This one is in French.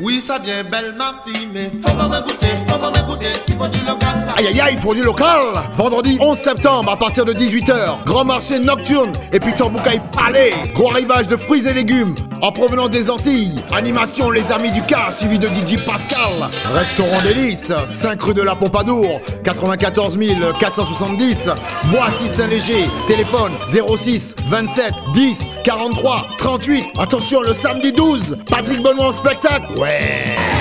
Oui, ça vient belle ma fille, mais faut pas me goûter, petit produit local là. Aïe aïe aïe, produit local. Vendredi 11 septembre à partir de 18h, grand marché nocturne et pizza boucaille palais. Gros arrivage de fruits et légumes en provenance des Antilles. Animation les amis du car suivi de DJ Pascal. Restaurant délices, 5 rue de la Pompadour, 94 470, Boissy-Saint-Léger. Téléphone 06 27 10 43 38. Attention, le samedi 12, Patrick Benoît en spectacle. Ouais.